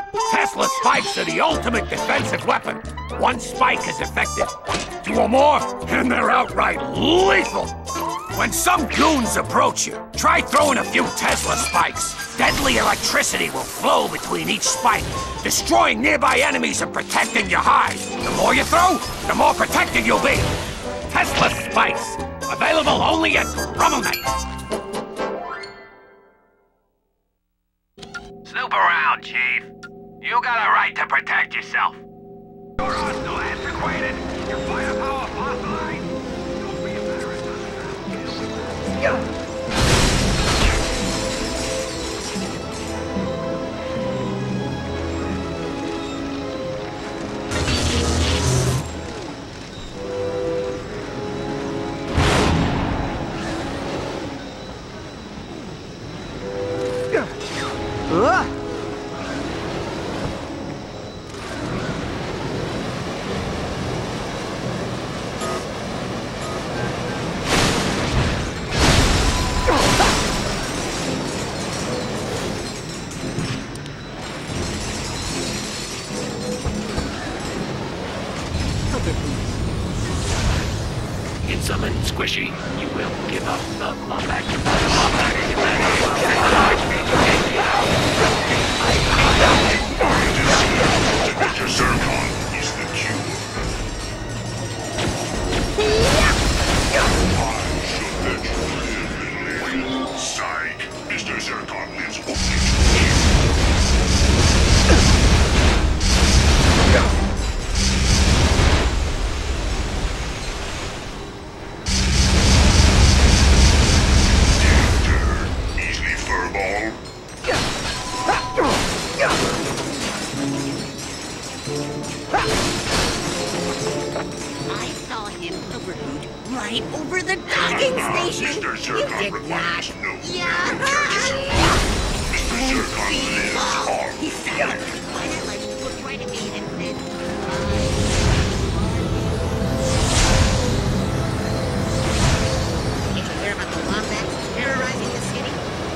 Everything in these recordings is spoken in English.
Tesla spikes are the ultimate defensive weapon. One spike is effective. 2 or more, and they're outright lethal. When some goons approach you, try throwing a few Tesla spikes. Deadly electricity will flow between each spike, destroying nearby enemies and protecting your hide. The more you throw, the more protected you'll be. Tesla spikes, available only at Rummelneck. Snoop around, Chief. You got a right to protect yourself. Your hostile antiquated. Your firepower fossilized. Don't be embarrassed. Summon Squishy, you will give up the Lumbeck. Mr. Zircon is the cure. I should let you live. Psych. Mr. Zircon lives only to right over the docking station. Mr. You Zircon did requires not. no Yeah. Mr. Zircon lives hard. He said, why not like look right at me and said, did you hear about the wombats terrorizing the city?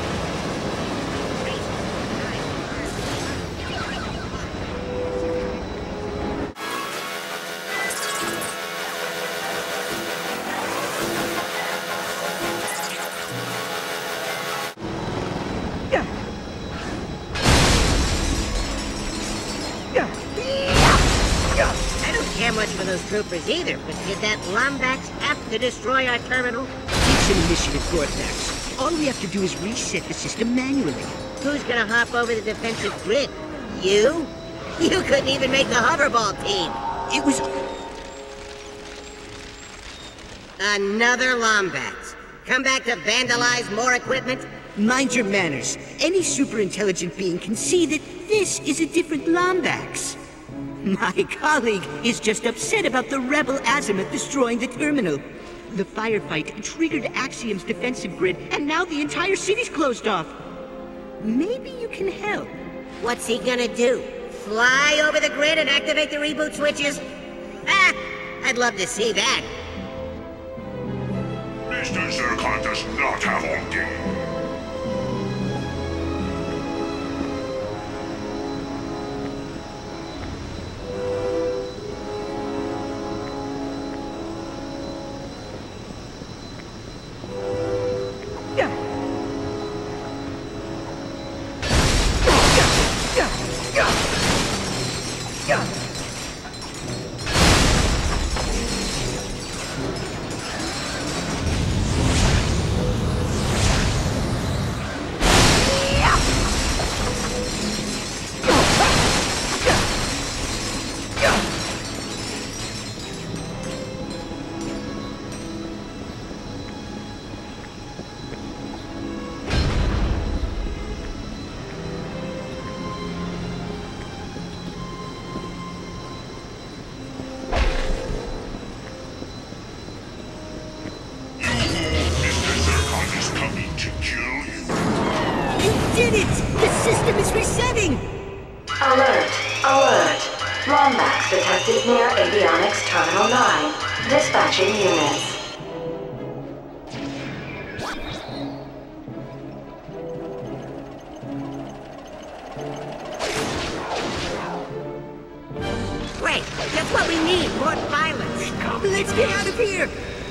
Much for those troopers either, but did that Lombax have to destroy our terminal? It's an initiative, Gorthax. All we have to do is reset the system manually. Who's gonna hop over the defensive grid? You? You couldn't even make the hoverball team. It was... Another Lombax. Come back to vandalize more equipment? Mind your manners. Any super-intelligent being can see that this is a different Lombax. My colleague is just upset about the rebel azimuth destroying the terminal. The firefight triggered Axiom's defensive grid, and now the entire city's closed off. Maybe you can help. What's he gonna do? Fly over the grid and activate the reboot switches? Ah! I'd love to see that. Mr. Zircon does not have all day. Alert! Alert! Lombax detected near Avionics Terminal 9. Dispatching units. Great. That's what we need. More violence. Let's get out of here.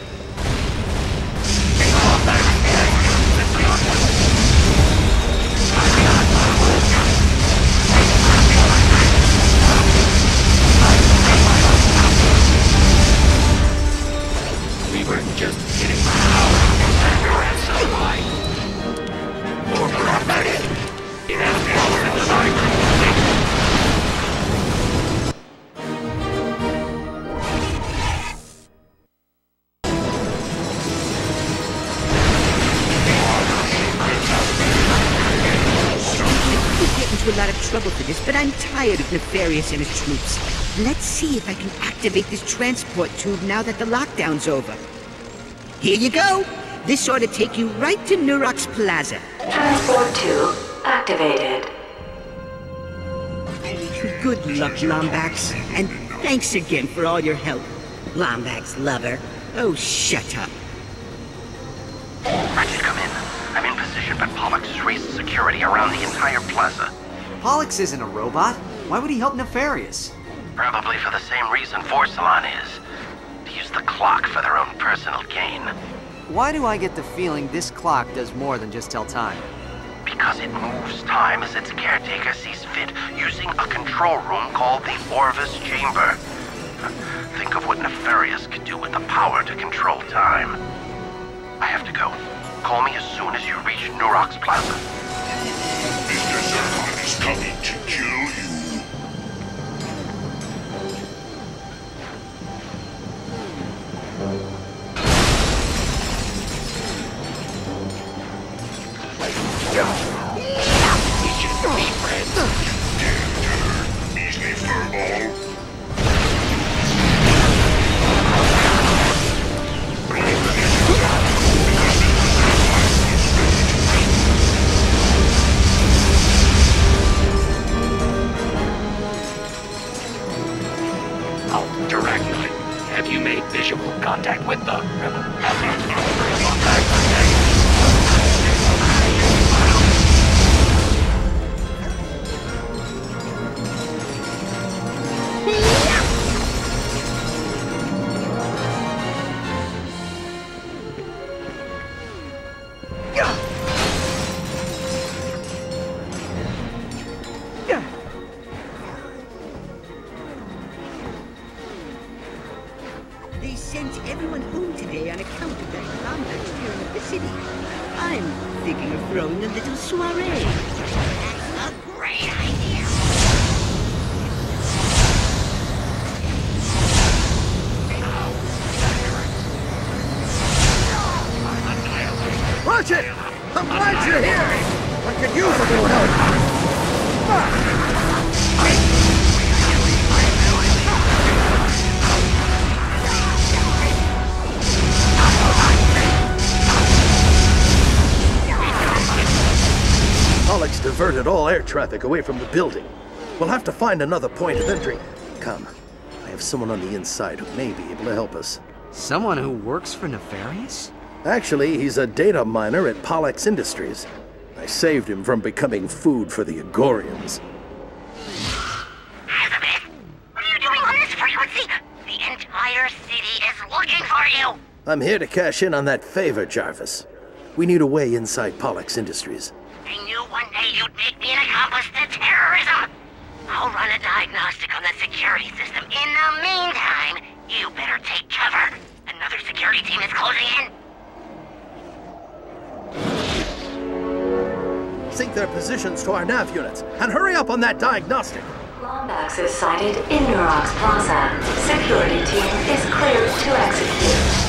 We were just getting and we're at some line. More problematic. It has been in the night. A lot of trouble for this, but I'm tired of Nefarious and his troops. Let's see if I can activate this transport tube now that the lockdown's over. Here you go. This ought to take you right to Nurox Plaza. Transport tube activated. Good luck, Lombax, and thanks again for all your help. Lombax lover. Oh, shut up. Ratchet, come in. I'm in position, but Pollux has raised security around the entire plaza. Pollux isn't a robot. Why would he help Nefarious? Probably for the same reason Forsalon is. To use the clock for their own personal gain. Why do I get the feeling this clock does more than just tell time? Because it moves time as its caretaker sees fit, using a control room called the Orvis Chamber. Think of what Nefarious could do with the power to control time. I have to go. Call me as soon as you reach Nurox Plaza. Mr. Zircon is coming to kill you. We should be friends. Measly furball. Directly. Have you made visual contact with the rebel? They sent everyone home today on account of that Lombax tearing up the city. I'm thinking of throwing a little soiree. That's a great idea. Ratchet! I'm glad you're here! I could use a little help! Pollux diverted all air traffic away from the building. We'll have to find another point of entry. Come, I have someone on the inside who may be able to help us. Someone who works for Nefarious? Actually, he's a data miner at Pollux Industries. I saved him from becoming food for the Agorians. Azabeth, what are you doing on this frequency? The entire city is looking for you. I'm here to cash in on that favor, Jarvis. We need a way inside Pollux Industries. I knew one day you'd make me an accomplice to terrorism. I'll run a diagnostic on the security system. In the meantime, you better take cover. Another security team is closing in. Sync their positions to our nav units, and hurry up on that diagnostic! Lombax is sighted in Nurox Plaza. Security team is cleared to execute.